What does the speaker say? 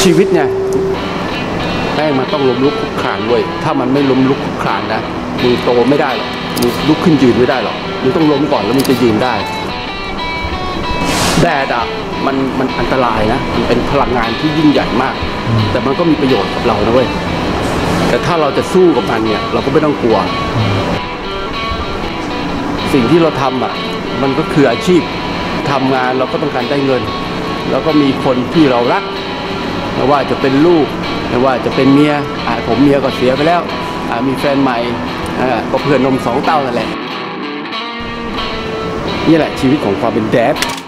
ชีวิตเนี่ยแม่งมันต้องล้มลุกคลุกคลานด้วยถ้ามันไม่ล้มลุกคลุกคลานนะมึงโตไม่ได้หรอกมึงลุกขึ้นยืนไม่ได้หรอกมึงต้องล้มก่อนแล้วมึงจะยืนได้แดดอ่ะมันอันตรายนะมันเป็นพลังงานที่ยิ่งใหญ่มากแต่มันก็มีประโยชน์กับเราด้วยแต่ถ้าเราจะสู้กับมันเนี่ยเราก็ไม่ต้องกลัวสิ่งที่เราทำอ่ะมันก็คืออาชีพทำงานเราก็ต้องการได้เงินแล้วก็มีคนที่เรารักไม่ว่าจะเป็นลูกไม่ว่าจะเป็นเมียผมเมียก็เสียไปแล้วมีแฟนใหม่ก็เพื่อนนม2 เต้านั่นแหละนี่แหละชีวิตของความเป็นแดด